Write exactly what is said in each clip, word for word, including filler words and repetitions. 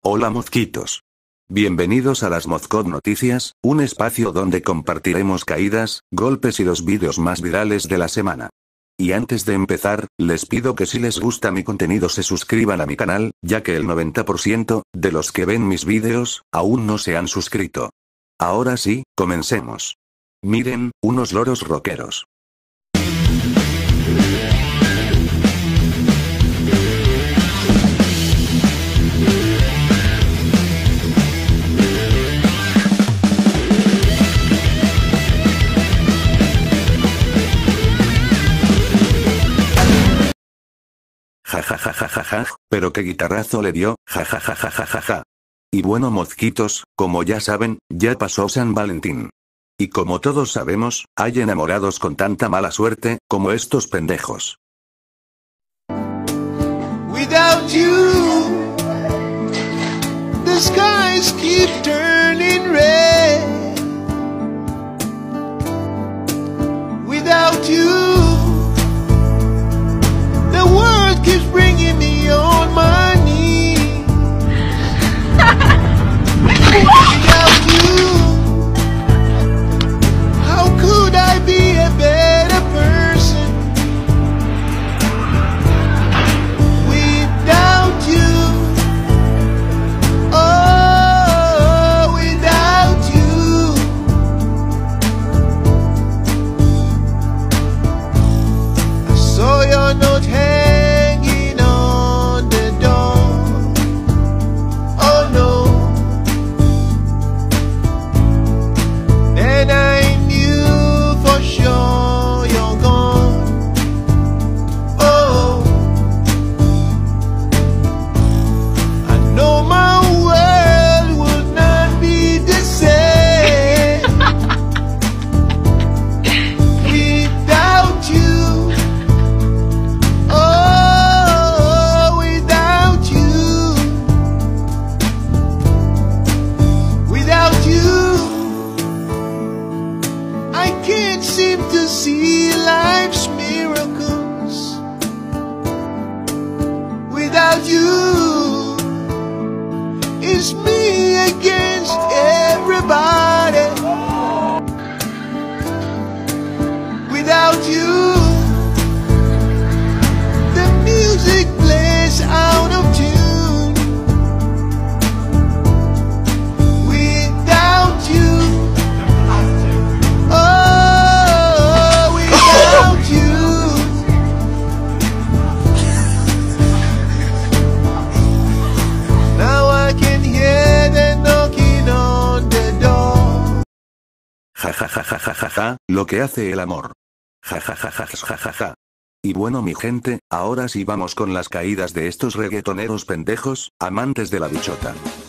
Hola mosquitos. Bienvenidos a las Mozcod Noticias, un espacio donde compartiremos caídas, golpes y los vídeos más virales de la semana. Y antes de empezar, les pido que si les gusta mi contenido se suscriban a mi canal, ya que el noventa por ciento de los que ven mis vídeos aún no se han suscrito. Ahora sí, comencemos. Miren, unos loros rockeros. Ja ja ja ja ja ja, pero qué guitarrazo le dio, ja ja ja ja ja ja ja. Y bueno mosquitos, como ya saben, ya pasó San Valentín. Y como todos sabemos, hay enamorados con tanta mala suerte, como estos pendejos. Without you, the skies keep turning red. Without you, the world keeps bringing me on my knees. Without you, how could I be a better person? Without you, oh, without you, I saw your note hanging on the door. Oh no, and I knew for sure you're gone. Oh, I know my world would not be the same without you. Oh, without you, without you, I can't seem to see life's miracles. Without you, it's me against everybody. Without you, the music plays out of tune. Without you, oh, without you, now I can hear them knocking on the door. Ja ja ja ja ja ja ja, lo que hace el amor. Ja ja ja ja ja ja ja. Y bueno mi gente, ahora sí vamos con las caídas de estos reggaetoneros pendejos, amantes de la bichota.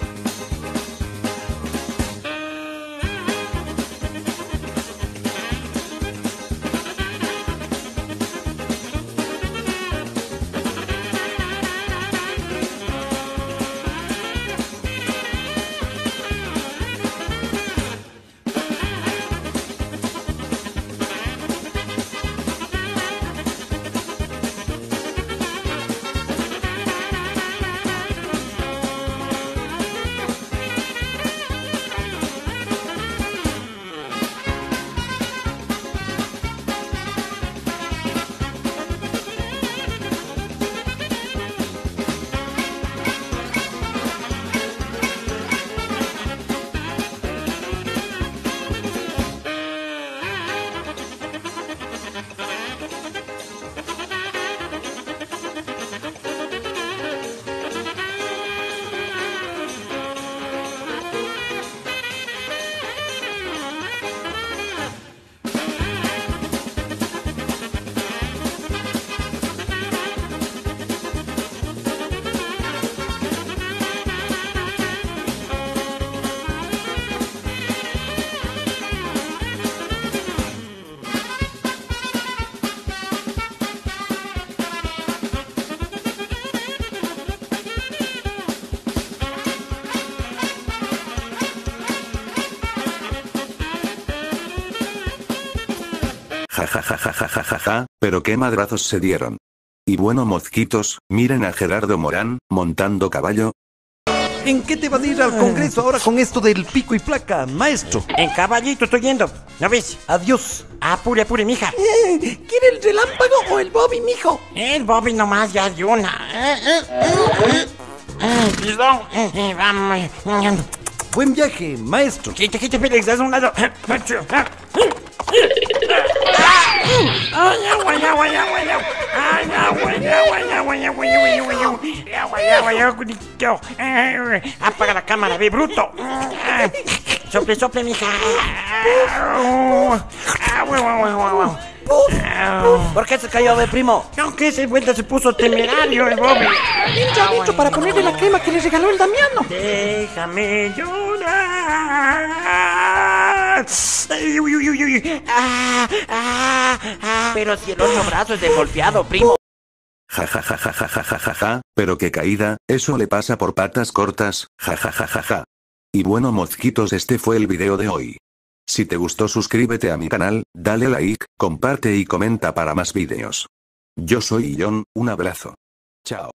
Ja ja ja ja ja ja ja ja, pero qué madrazos se dieron. Y bueno mosquitos, miren a Gerardo Morán, montando caballo. ¿En qué te va a ir al Congreso ahora con esto del pico y placa, maestro? En caballito estoy yendo, ¿no ves? Adiós. Apure, apure, mija. Eh, ¿Quiere el relámpago o el Bobby, mijo? El Bobby nomás ya de una. Eh, eh, eh, eh, Perdón. Eh, eh, Vamos. Buen viaje, maestro. Quita, quita, Félix, haz un lado. Ay, agua, agua, agua, agua. Ay, agua, agua, agua, agua, agua. Agua, agua, agua. Apaga la cámara, ve, bruto. Sople, sople, mija. ¿Por qué se cayó, de primo? No, que esa vuelta se puso temerario el Bobby. Bien ya dicho para ponerle la crema que le regaló el Damiano. Déjame llorar. Ay, uy, uy, uy, uy. Ah, ah, ah. Pero si el otro brazo es de golpeado, primo. Ja ja ja ja ja ja ja ja ja, pero qué caída, eso le pasa por patas cortas, ja ja ja ja ja. Y bueno mosquitos, este fue el video de hoy. Si te gustó suscríbete a mi canal, dale like, comparte y comenta para más videos. Yo soy Ion, un abrazo. Chao.